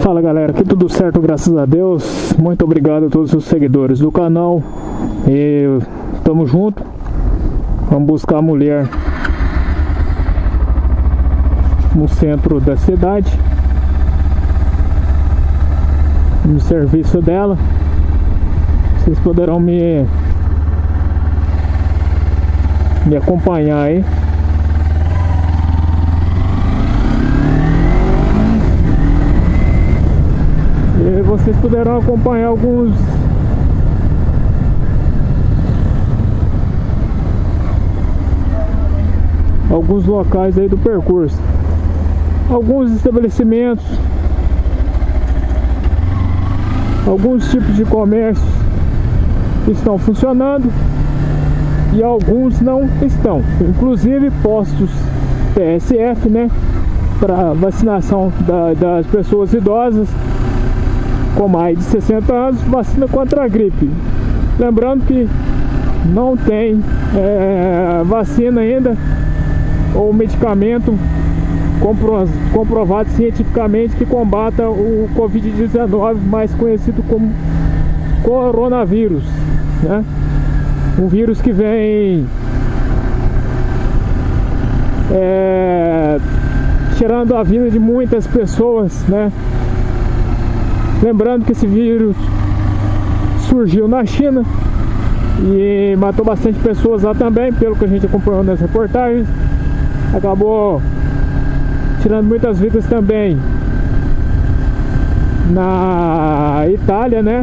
Fala galera, aqui tudo certo, graças a Deus. Muito obrigado a todos os seguidores do canal. E tamo junto. Vamos buscar a mulher no centro da cidade, no serviço dela. Vocês poderão me acompanhar aí. E vocês poderão acompanhar alguns locais aí do percurso. Alguns estabelecimentos, alguns tipos de comércio estão funcionando e alguns não estão. Inclusive postos PSF, né, para vacinação das pessoas idosas com mais de 60 anos, vacina contra a gripe. Lembrando que não tem vacina ainda ou medicamento comprovado cientificamente que combata o Covid-19, mais conhecido como coronavírus, né? Um vírus que vem tirando a vida de muitas pessoas, né? Lembrando que esse vírus surgiu na China e matou bastante pessoas lá também, pelo que a gente acompanhou nas reportagens. Acabou tirando muitas vidas também na Itália, né?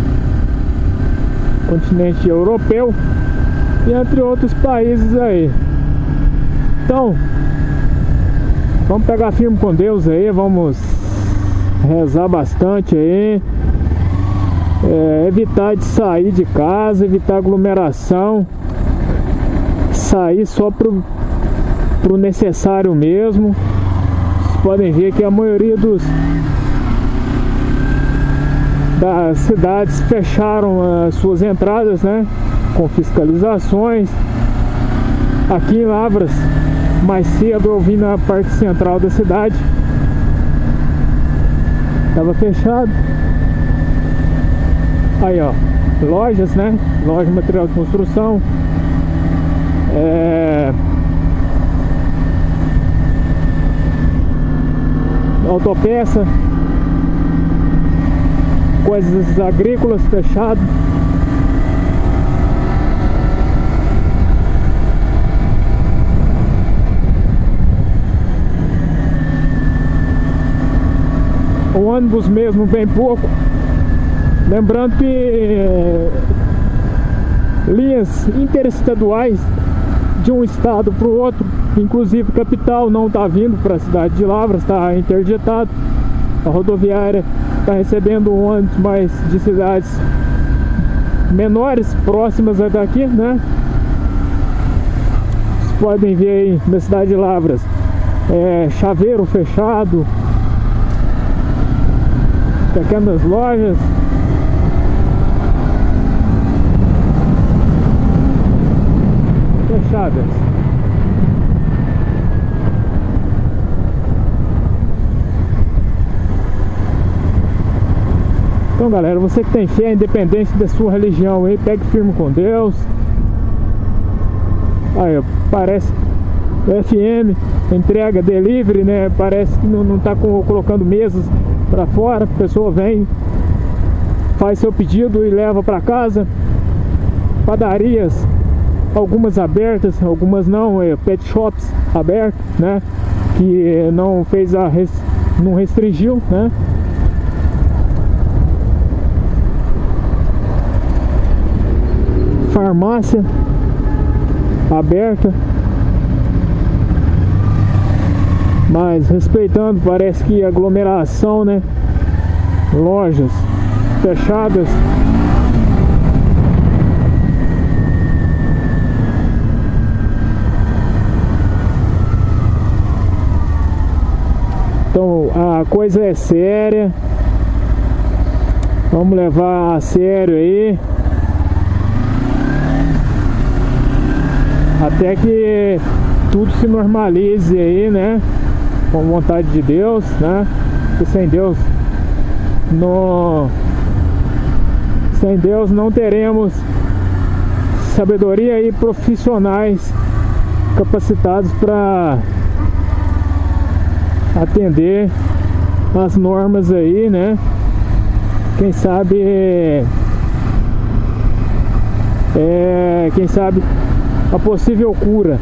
Continente europeu e entre outros países aí. Então, vamos pegar firme com Deus aí, vamos rezar bastante aí, evitar de sair de casa, evitar aglomeração, sair só pro necessário mesmo. Vocês podem ver que a maioria das cidades fecharam as suas entradas, né, com fiscalizações. Aqui em Lavras, mais cedo eu vim na parte central da cidade, estava fechado. Aí ó, lojas, né, loja de material de construção, autopeça, coisas agrícolas fechado. O ônibus mesmo bem pouco. Lembrando que linhas interestaduais de um estado para o outro, inclusive capital, não está vindo para a cidade de Lavras, está interditado. A rodoviária está recebendo ônibus mais de cidades menores, próximas daqui, né? Vocês podem ver aí na cidade de Lavras, chaveiro fechado, pequenas lojas. Fechadas. Então galera, você que tem fé, independente da sua religião aí, pegue firme com Deus. Aí parece FM, entrega, delivery, né? Parece que não tá colocando mesas para fora, a pessoa vem, faz seu pedido e leva para casa. Padarias, algumas abertas, algumas não, pet shops abertos, né? Que não fez não restringiu, né? Farmácia aberta, mas respeitando, parece que aglomeração, né? Lojas fechadas. Então a coisa é séria, vamos levar a sério aí, até que tudo se normalize aí, né? Com vontade de Deus, né? Porque sem Deus Sem Deus não teremos sabedoria e profissionais capacitados para atender as normas aí, né? Quem sabe a possível cura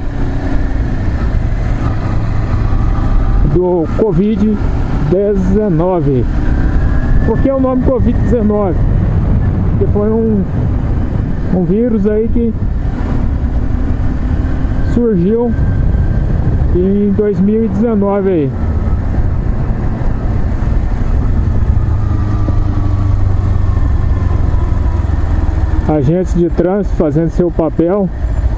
do Covid-19. Por que o nome Covid-19? Porque foi um vírus aí que surgiu em 2019 aí. Agentes de trânsito fazendo seu papel.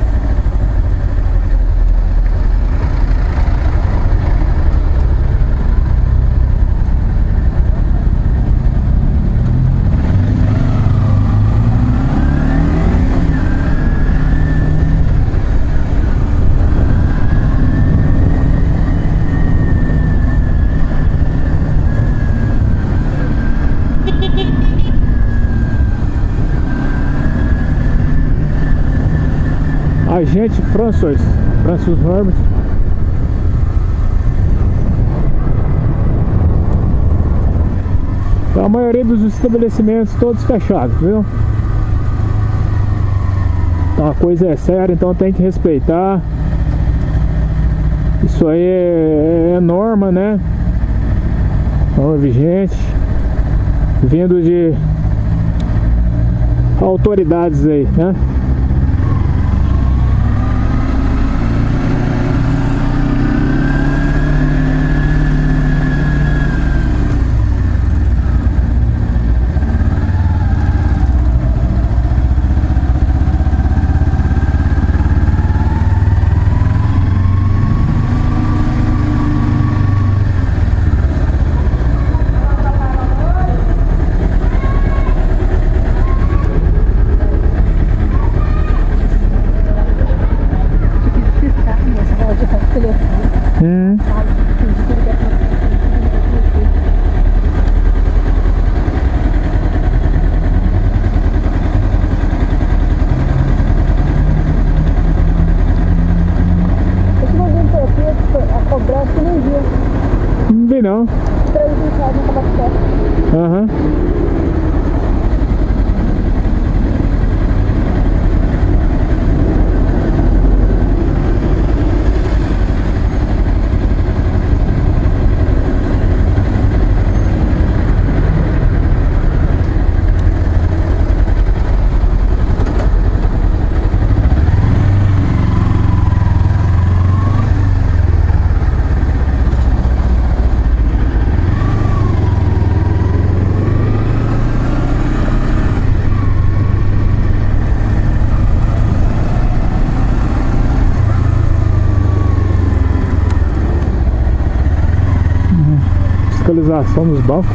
Agente Francis Hermes. Então, a maioria dos estabelecimentos todos fechados, viu? Então a coisa é séria, então tem que respeitar. Isso aí é norma, né? Norma vigente, vindo de autoridades aí, né? Não vi não. Aham. Fiscalização nos bancos.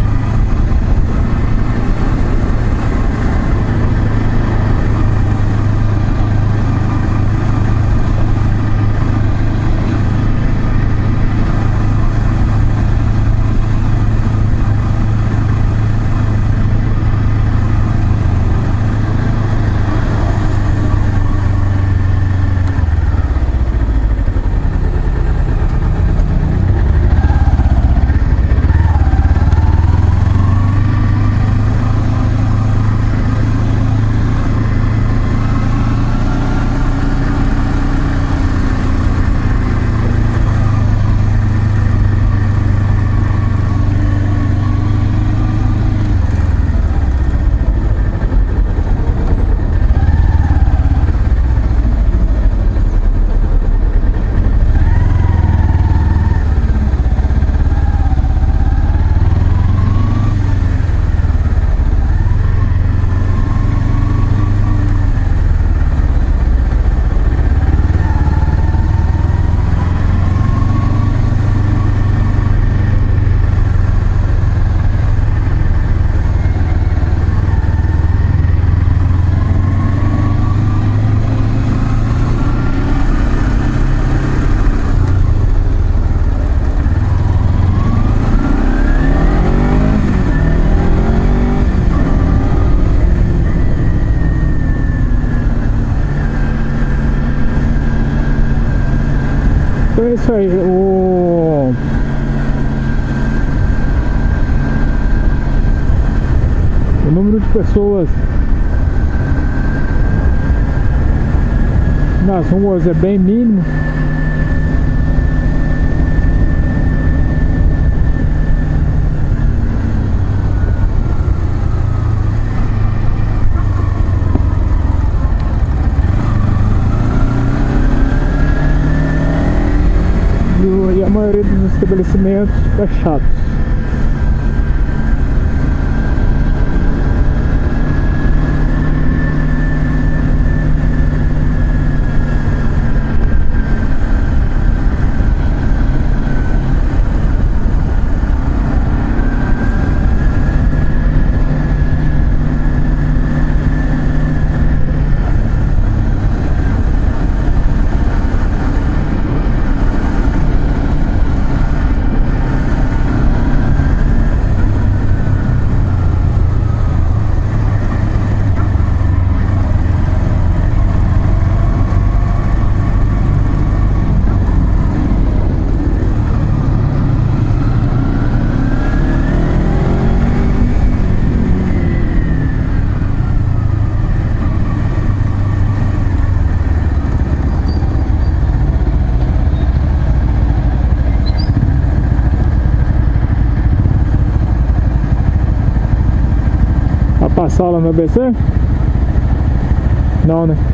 isso aí. O número de pessoas nas ruas é bem mínimo. E a maioria dos estabelecimentos fechados. Passar lá no ABC? Não, né?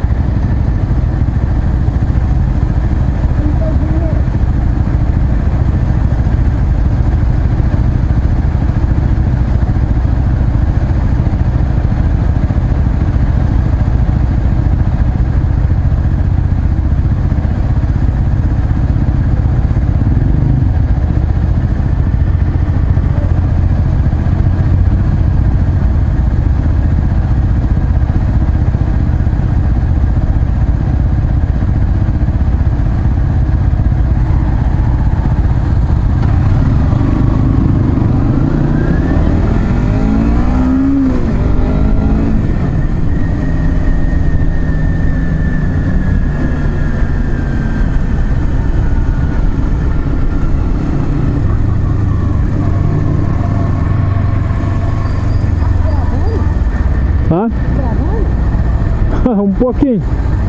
Hã? Um pouquinho.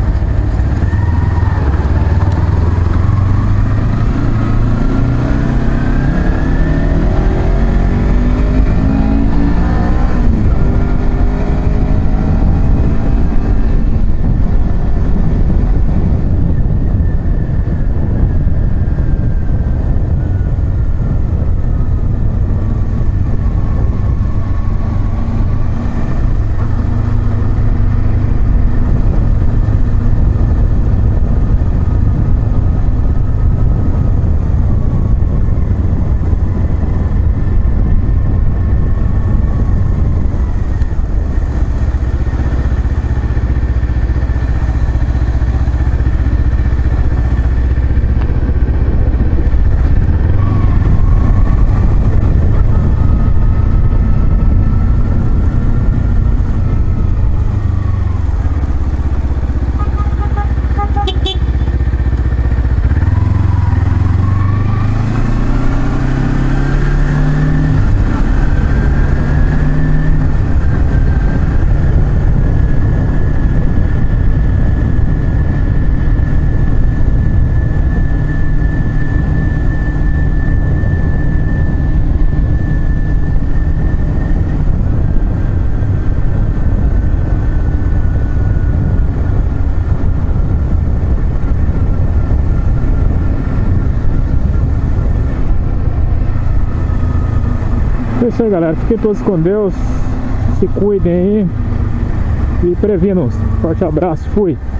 É isso aí, galera. Fiquem todos com Deus. Se cuidem aí. E previnam-se. Forte abraço. Fui.